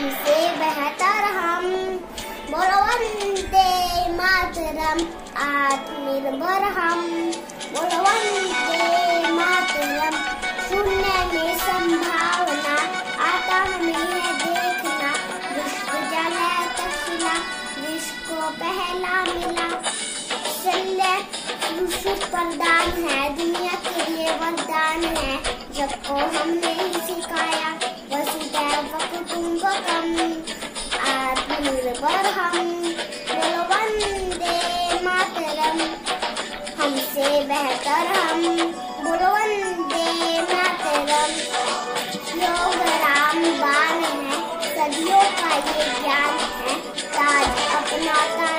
हमसे बेहतर हम। बोलो वंदे मातरम, आत्मनिर्भर हम। बोलो वंदे मातरम, सुनने में संभावना, आता हमें है देखना। विश्व जले तक्षशिला, विश्व को पहला मिला। शल्य प्रदान है, दुनिया के लिए वरदान है। सबको हमने ही सिखाया, वसुधैव कुटुंबकम, आत्मनिर्भर हम। बोलो वंदे मातरम, हमसे बेहतर हम। बोलो वंदे मातरम। योग रामबाण है, सदियों का ये ज्ञान है। ताज अपनाता